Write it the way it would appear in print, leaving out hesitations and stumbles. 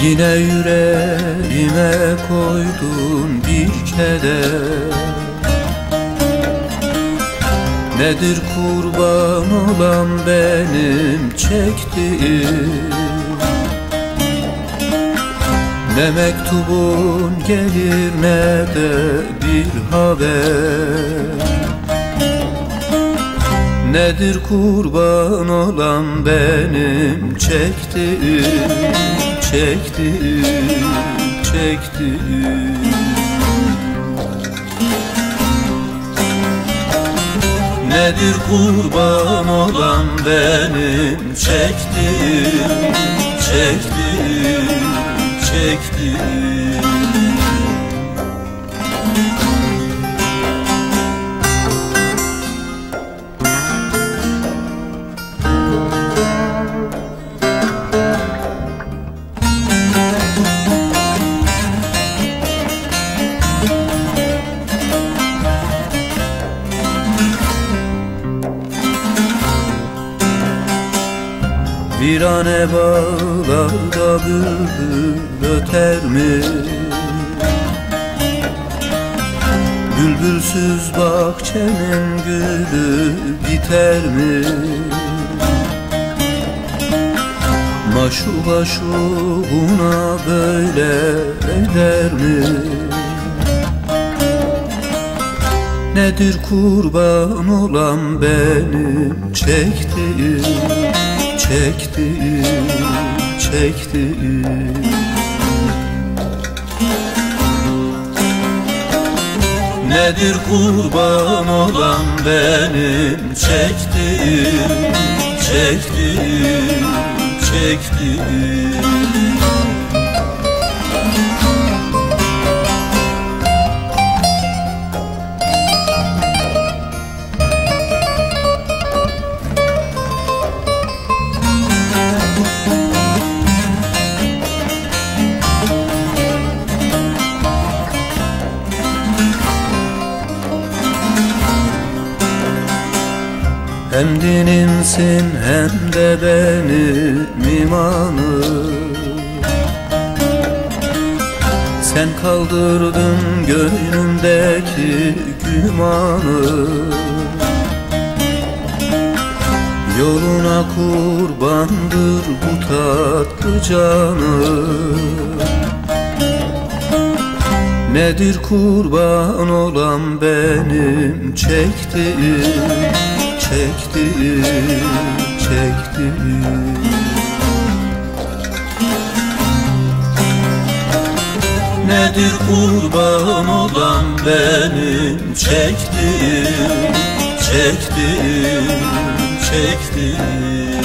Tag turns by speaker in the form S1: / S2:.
S1: Yine yüreğime koydun bir keder. Nedir kurban olan benim çektiğim? Ne mektubun gelir ne de bir haber. Nedir kurban olan benim çektiğim, çektiğim, çektiğim? Nedir kurban olan benim çektiğim, çektiğim, çektiğim? Virane bağlarda bülbül öter mi? Bülbülsüz bahçenin gülü biter mi? Maşuka şuğuna böyle eder mi? Nedir kurban olan benim çektiğim, çektiğim, çektiğim? Nedir kurban olan benim çektiğim, çektiğim, çektiğim? Hem dinimsin hem de benim imanım. Sen kaldırdın gönlümdeki gümanı. Yoluna kurbandır bu tatlı canım. Nedir kurban olan benim çektiğim, çektiğim, çektiğim? Nedir kurban olan benim çektiğim, çektiğim, çektiğim?